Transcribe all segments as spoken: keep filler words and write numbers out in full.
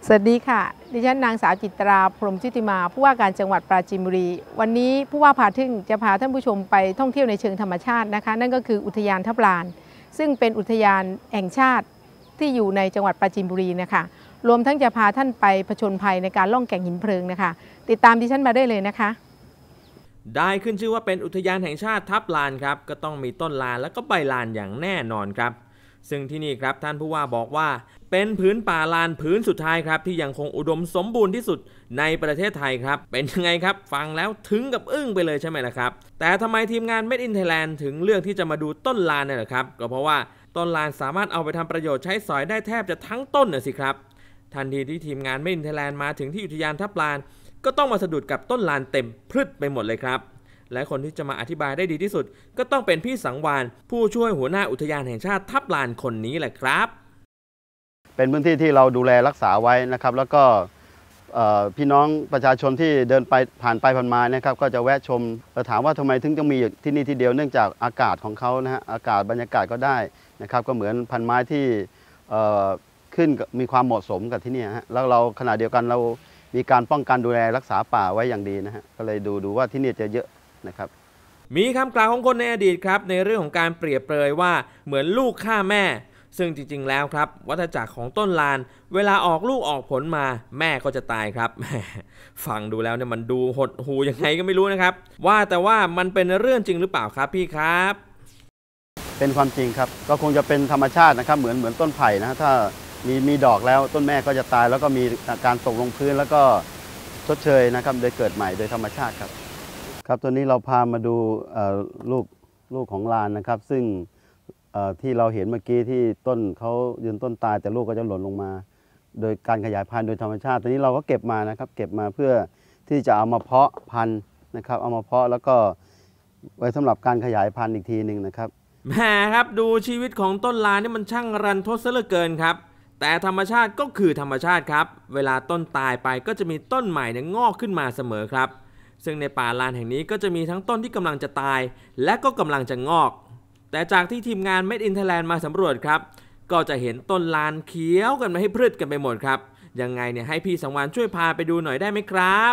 สวัสดีค่ะดิฉันนางสาวจิตราพรหมชุติมาผู้ว่าการจังหวัดปราจีนบุรีวันนี้ผู้ว่าพาทึ่งจะพาท่านผู้ชมไปท่องเที่ยวในเชิงธรรมชาตินะคะนั่นก็คืออุทยานทับลานซึ่งเป็นอุทยานแห่งชาติที่อยู่ในจังหวัดปราจีนบุรีนะคะรวมทั้งจะพาท่านไปผจญภัยในการล่องแก่งหินเพลิงนะคะติดตามดิฉันมาได้เลยนะคะได้ขึ้นชื่อว่าเป็นอุทยานแห่งชาติทับลานครับก็ต้องมีต้นลานและก็ใบลานอย่างแน่นอนครับซึ่งที่นี่ครับท่านผู้ว่าบอกว่าเป็นพื้นป่าลานพื้นสุดท้ายครับที่ยังคงอุดมสมบูรณ์ที่สุดในประเทศไทยครับเป็นยังไงครับฟังแล้วถึงกับอึ้งไปเลยใช่ไหมล่ะครับแต่ทำไมทีมงาน Made in Thailand ถึงเลือกที่จะมาดูต้นลานเนี่ยล่ะครับก็เพราะว่าต้นลานสามารถเอาไปทำประโยชน์ใช้สอยได้แทบจะทั้งต้นน่ะสิครับทันทีที่ทีมงาน Made in Thailand มาถึงที่อุทยานทับลานก็ต้องมาสะดุดกับต้นลานเต็มพรึดไปหมดเลยครับและคนที่จะมาอธิบายได้ดีที่สุดก็ต้องเป็นพี่สังวานผู้ช่วยหัวหน้าอุทยานแห่งชาติทับลานคนนี้แหละครับเป็นพื้นที่ที่เราดูแลรักษาไว้นะครับแล้วก็พี่น้องประชาชนที่เดินไปผ่านไปผ่านมานะครับก็จะแวะชมเราถามว่าทำไมถึงต้องมีที่นี่ที่เดียวเนื่องจากอากาศของเขานะฮะอากาศบรรยากาศก็ได้นะครับก็เหมือนพันไม้ที่ขึ้นมีความเหมาะสมกับที่นี่ฮะแล้วเราขณะเดียวกันเรามีการป้องกันดูแลรักษาป่าไว้อย่างดีนะฮะก็เลยดูดูว่าที่นี่จะเยอะนะครับมีคำกล่าวของคนในอดีตครับในเรื่องของการเปรียบเปรยว่าเหมือนลูกฆ่าแม่ซึ่งจริงๆแล้วครับวัฏจักรของต้นลานเวลาออกลูกออกผลมาแม่ก็จะตายครับฟังดูแล้วเนี่ยมันดูหดหูยังไงก็ไม่รู้นะครับว่าแต่ว่ามันเป็นเรื่องจริงหรือเปล่าครับพี่ครับเป็นความจริงครับก็คงจะเป็นธรรมชาตินะครับเหมือนเหมือนต้นไผ่นะถ้ามีมีดอกแล้วต้นแม่ก็จะตายแล้วก็มีการตกลงพื้นแล้วก็ชดเชยนะครับโดยเกิดใหม่โดยธรรมชาติครับครับตัวนี้เราพามาดูลูกลูกของลานนะครับซึ่งที่เราเห็นเมื่อกี้ที่ต้นเขายืนต้นตายแต่ลูกก็จะหล่นลงมาโดยการขยายพันธุ์โดยธรรมชาติตัวนี้เราก็เก็บมานะครับเก็บมาเพื่อที่จะเอามาเพาะพันธุ์นะครับเอามาเพาะแล้วก็ไว้สำหรับการขยายพันธุ์อีกทีหนึ่งนะครับแหมครับดูชีวิตของต้นลานนี่มันช่างรันทดซะเหลือเกินครับแต่ธรรมชาติก็คือธรรมชาติครับเวลาต้นตายไปก็จะมีต้นใหม่เนี่ยงอกขึ้นมาเสมอครับซึ่งในป่าลานแห่งนี้ก็จะมีทั้งต้นที่กำลังจะตายและก็กำลังจะงอกแต่จากที่ทีมงาน Made in Thailand มาสำรวจครับก็จะเห็นต้นลานเขียวกันมาให้พรึดกันไปหมดครับยังไงเนี่ยให้พี่สังวานช่วยพาไปดูหน่อยได้ไหมครับ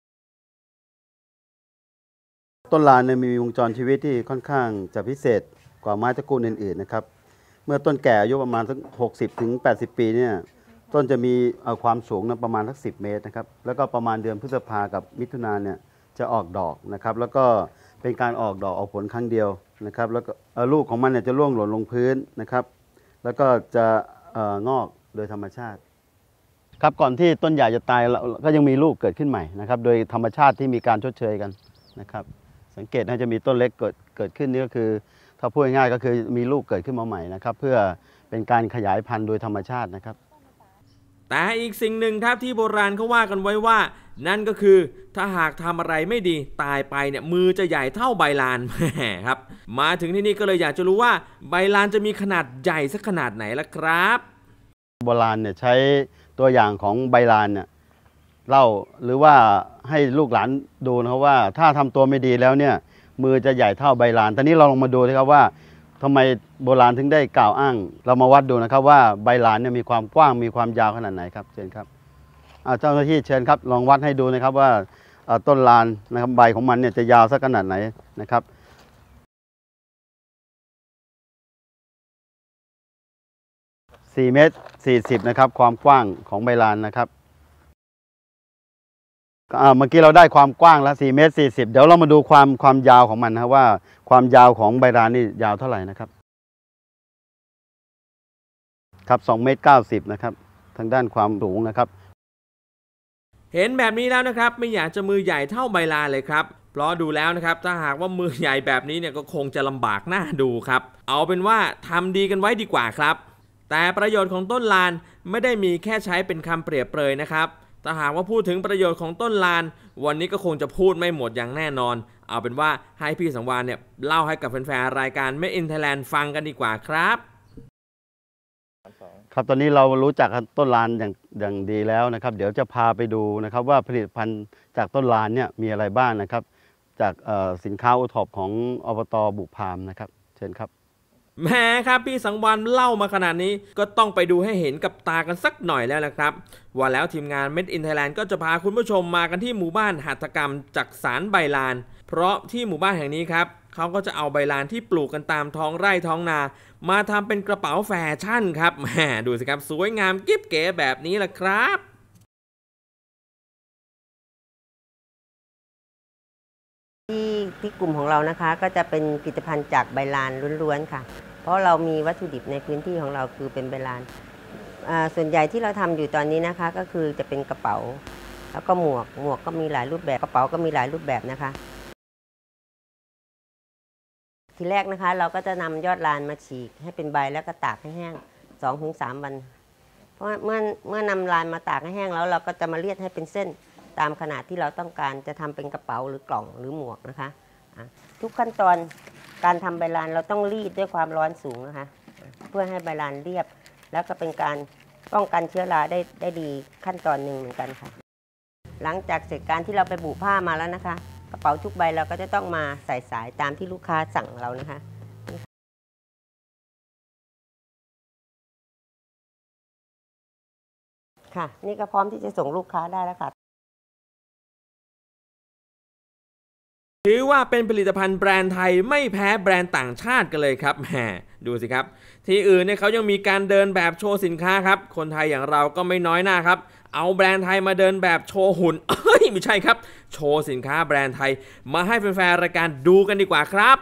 ต้นลานเนี่ยมีวงจรชีวิตที่ค่อนข้างจะพิเศษกว่าไม้ตระกูลอื่นๆนะครับเมื่อต้นแก่อายุประมาณสักหกสิบถึงแปดสิบปีเนี่ยต้นจะมีความสูงนะประมาณสักสิบเมตรนะครับแล้วก็ประมาณเดือนพฤษภากับมิถุนายนเนี่ยจะออกดอกนะครับแล้วก็เป็นการออกดอกออกผลครั้งเดียวนะครับแล้วก็ลูกของมันเนี่ยจะร่วงหล่นลงพื้นนะครับแล้วก็จะงอกโดยธรรมชาติครับก่อนที่ต้นใหญ่จะตายก็ยังมีลูกเกิดขึ้นใหม่นะครับโดยธรรมชาติที่มีการชดเชยกันนะครับสังเกตน่าจะมีต้นเล็กเกิดเกิดขึ้นนี่ก็คือถ้าพูดง่ายๆก็คือมีลูกเกิดขึ้นมาใหม่นะครับเพื่อเป็นการขยายพันธุ์โดยธรรมชาตินะครับแต่อีกสิ่งหนึ่งครับที่โบราณเขาว่ากันไว้ว่านั่นก็คือถ้าหากทำอะไรไม่ดีตายไปเนี่ยมือจะใหญ่เท่าใบลานแหมครับมาถึงที่นี่ก็เลยอยากจะรู้ว่าใบลานจะมีขนาดใหญ่สักขนาดไหนล่ะครับโบราณเนี่ยใช้ตัวอย่างของใบลานเนี่ยเล่าหรือว่าให้ลูกหลานดูนะครับว่าถ้าทำตัวไม่ดีแล้วเนี่ยมือจะใหญ่เท่าใบลานตอนนี้เราลองมาดูนะครับว่าทำไมโบราณถึงได้กล่าวอ้างเรามาวัดดูนะครับว่าใบลานเนี่ยมีความกว้างมีความยาวขนาดไหนครับเชิญครับเจ้าหน้าที่เชิญครับลองวัดให้ดูนะครับว่าต้นลานนะครับใบของมันเนี่ยจะยาวสักขนาดไหนนะครับสี่เมตรสี่สิบนะครับความกว้างของใบลานนะครับเมื่อกี้เราได้ความกว้างแล้วสี่เมตรสี่สิบเดี๋ยวเรามาดูความความยาวของมันนะว่าความยาวของใบลานนี่ยาวเท่าไหร่นะครับครับสองเมตรเก้าสิบนะครับทางด้านความสูงนะครับเห็นแบบนี้แล้วนะครับไม่อยากจะมือใหญ่เท่าใบลานเลยครับเพราะดูแล้วนะครับถ้าหากว่ามือใหญ่แบบนี้เนี่ยก็คงจะลำบากหน้าดูครับเอาเป็นว่าทำดีกันไว้ดีกว่าครับแต่ประโยชน์ของต้นลานไม่ได้มีแค่ใช้เป็นคำเปรียบเปรยนะครับถ้าหากว่าพูดถึงประโยชน์ของต้นลานวันนี้ก็คงจะพูดไม่หมดอย่างแน่นอนเอาเป็นว่าให้พี่สังวานเนี่ยเล่าให้กับแฟนๆรายการ Made in Thailand ฟังกันดีกว่าครับครับตอนนี้เรารู้จักต้นลานอย่างอย่างดีแล้วนะครับเดี๋ยวจะพาไปดูนะครับว่าผลิตภัณฑ์จากต้นลานเนี่ยมีอะไรบ้างนะครับจากสินค้าโอท็อปของอบต.บุพามนะครับเชิญครับแม้ครับพี่สังวรเล่ามาขนาดนี้ก็ต้องไปดูให้เห็นกับตากันสักหน่อยแล้วนะครับว่าแล้วทีมงาน Made in Thailand ก็จะพาคุณผู้ชมมากันที่หมู่บ้านหัตถกรรมจักสานใบลานเพราะที่หมู่บ้านแห่งนี้ครับเขาก็จะเอาใบลานที่ปลูกกันตามท้องไร่ท้องนามาทำเป็นกระเป๋าแฟชั่นครับแหมดูสิครับสวยงามกิ๊บเก๋แบบนี้แหละครับที่ที่กลุ่มของเรานะคะก็จะเป็นผลิตภัณฑ์จากใบลานล้วนๆค่ะเพราะเรามีวัตถุดิบในพื้นที่ของเราคือเป็นใบลานส่วนใหญ่ที่เราทำอยู่ตอนนี้นะคะก็คือจะเป็นกระเป๋าแล้วก็หมวกหมวกก็มีหลายรูปแบบกระเป๋าก็มีหลายรูปแบบนะคะทีแรกนะคะเราก็จะนำยอดลานมาฉีกให้เป็นใบแล้วก็ตากให้แห้ง สองถึงสาม วันเพราะเมื่อเมื่อนำลานมาตากให้แห้งแล้วเราก็จะมาเลียดให้เป็นเส้นตามขนาดที่เราต้องการจะทำเป็นกระเป๋าหรือกล่องหรือหมวกนะคะทุกขั้นตอนการทำใบลานเราต้องรีดด้วยความร้อนสูงนะคะเพื่อให้ใบลานเรียบแล้วก็เป็นการป้องกันเชื้อราได้ได้ดีขั้นตอนหนึ่งเหมือนกันค่ะหลังจากเสร็จการที่เราไปบุผ้ามาแล้วนะคะกระเป๋าทุกใบเราก็จะต้องมาใส่สายตามที่ลูกค้าสั่งเรานะคะค่ะนี่ก็พร้อมที่จะส่งลูกค้าได้แล้วค่ะถือว่าเป็นผลิตภัณฑ์แบรนด์ไทยไม่แพ้แบรนด์ต่างชาติกันเลยครับแหมดูสิครับที่อื่นเนี่ยเขายังมีการเดินแบบโชว์สินค้าครับคนไทยอย่างเราก็ไม่น้อยหน้าครับเอาแบรนด์ไทยมาเดินแบบโชว์หุ่นเอ้ยไม่ใช่ครับโชว์สินค้าแบรนด์ไทยมาให้แฟนๆรายการดูกันดีกว่าครับ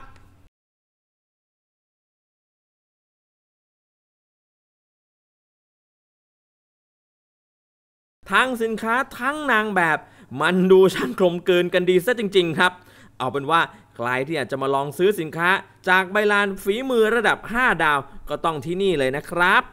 ทั้งสินค้าทั้งนางแบบมันดูช่างกลมกลืนกันดีซะจริงๆครับเอาเป็นว่าใครที่อยากจะมาลองซื้อสินค้าจากใบลานฝีมือระดับห้าดาวก็ต้องที่นี่เลยนะครับ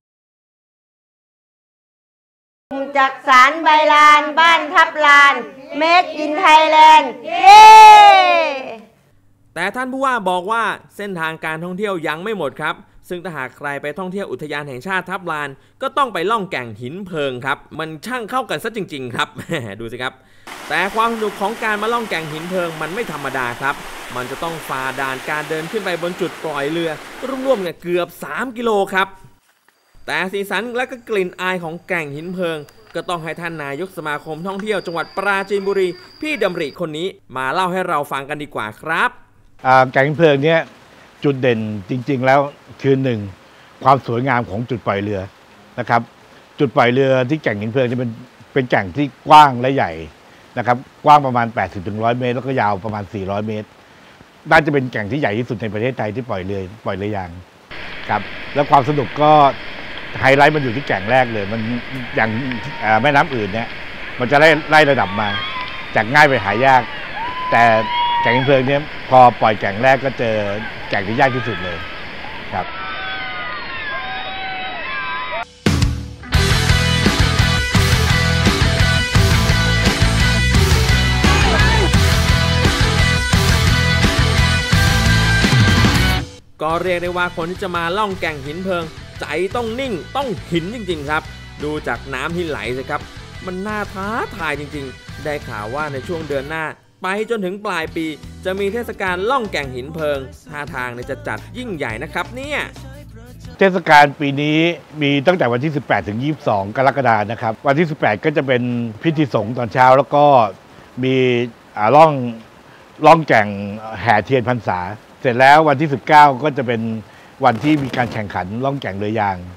จักสานใบลานบ้านทับลาน Made in Thailand เย้แต่ท่านผู้ว่าบอกว่าเส้นทางการท่องเที่ยวยังไม่หมดครับซึ่งถ้าหากใครไปท่องเที่ยวอุทยานแห่งชาติทับลานก็ต้องไปล่องแก่งหินเพลิงครับมันช่างเข้ากันซะจริงๆครับ ดูสิครับแต่ความสนุกของการมาล่องแก่งหินเพลิงมันไม่ธรรมดาครับมันจะต้องฝ่าด่านการเดินขึ้นไปบนจุดปล่อยเรือรวมๆเนี่ยเกือบสามกิโลครับแต่สีสันและก็กลิ่นอายของแก่งหินเพลิงก็ต้องให้ท่านนายกสมาคมท่องเที่ยวจังหวัดปราจีนบุรีพี่ดำริคนนี้มาเล่าให้เราฟังกันดีกว่าครับแก่งหินเพลิงเนี่ยจุดเด่นจริงๆแล้วคือหนึ่งความสวยงามของจุดปล่อยเรือนะครับจุดปล่อยเรือที่แก่งหินเพลิงจะเป็นเป็นแก่งที่กว้างและใหญ่นะครับกว้างประมาณ แปดสิบถึงหนึ่งร้อย เมตรแล้วก็ยาวประมาณสี่ร้อยเมตรน่าจะเป็นแก่งที่ใหญ่ที่สุดในประเทศไทยที่ปล่อยเรือปล่อยเรือยางครับแล้วความสนุกก็ไฮไลท์มันอยู่ที่แก่งแรกเลยมันอย่างแม่น้ำอื่นเนี่ยมันจะไล่ไล่ระดับมาจากง่ายไปหายากแต่แก่งหินเพลิงเนี่ยพอปล่อยแก่งแรกก็เจอแก่งที่ยากที่สุดเลยครับก็เรียกได้ว่าคนที่จะมาล่องแก่งหินเพลิงใจต้องนิ่งต้องหินจริงๆครับดูจากน้ำที่ไหลสิครับมันน่าท้าทายจริงๆได้ข่าวว่าในช่วงเดือนหน้าไปจนถึงปลายปีจะมีเทศกาลล่องแก่งหินเพลิงท่าทางจะจัดยิ่งใหญ่นะครับเนี่ยเทศกาลปีนี้มีตั้งแต่วันที่สิบแปดถึงยี่สิบสองกรกฎาคมนะครับวันที่สิบแปดก็จะเป็นพิธีสงฆ์ตอนเช้าแล้วก็มีล่องล่องแก่งแห่เทียนพรรษาเสร็จแล้ววันที่สิบเก้าก็จะเป็นวันที่มีการแข่งขันล่องแก่งเรือยาง